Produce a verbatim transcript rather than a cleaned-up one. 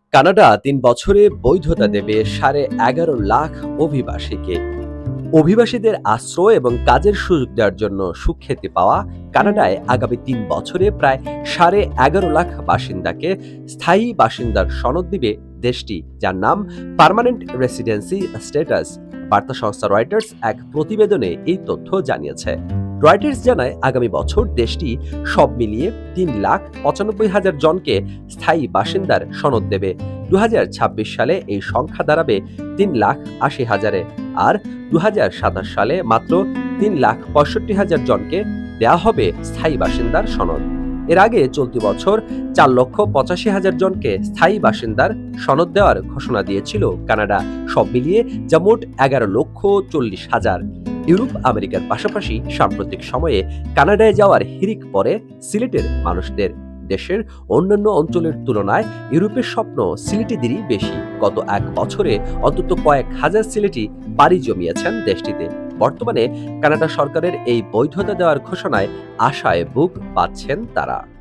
Canada তিন বছরে বৈধতা দেবে সাড়ে এগারো লাখ অভিবাসীকে। অভিবাসীদের আশ্রয় এবং কাজের সুযোগ দেওয়ার জন্য সুখ্যাতি পাওয়া কানাডায় আগামী তিন বছরে প্রায় সাড়ে এগারো লাখ বাসিন্দাকে স্থায়ী বাসিন্দার সনদ দিবে দেশটি, যার নাম পার্মানেন্ট রেসিডেন্সি স্ট্যাটাস। বার্তা সংস্থা রয়টার্স এক প্রতিবেদনে এই তথ্য জানিয়েছে। রয়টার্স জানায়, আগামী বছর দেশটি সব মিলিয়ে তিন লাখ পঁচানব্বই হাজার জনকে স্থায়ী বাসিন্দার সনদ দেবে। দু হাজার ছাব্বিশ সালে এই সংখ্যা দাঁড়াবে তিন লাখ আশি হাজারে, আর দু হাজার সাতাশ সালে মাত্র তিন লাখ পঁয়ষট্টি হাজার জনকে দেয়া হবে স্থায়ী বাসিন্দার সনদ। এর আগে চলতি বছর চার লক্ষ পঁচাশি হাজার জনকে স্থায়ী বাসিন্দার সনদ দেওয়ার ঘোষণা দিয়েছিল কানাডা, সব মিলিয়ে যা মোট এগারো লক্ষ চল্লিশ হাজার। ইউরোপ আমেরিকার পাশাপাশি সাম্প্রতিক সময়ে কানাডায় যাওয়ার হিড়িক পড়ে সিলেটের মানুষদের। দেশের অন্যান্য অঞ্চলের তুলনায় ইউরোপের স্বপ্ন সিলেটিদেরই বেশি। গত এক বছরে অন্তত কয়েক হাজার সিলেটি পাড়ি জমিয়েছেন দেশটিতে। বর্তমানে কানাডা সরকারের এই বৈধতা দেওয়ার ঘোষণায় আশায় বুক বাঁধছেন তারা।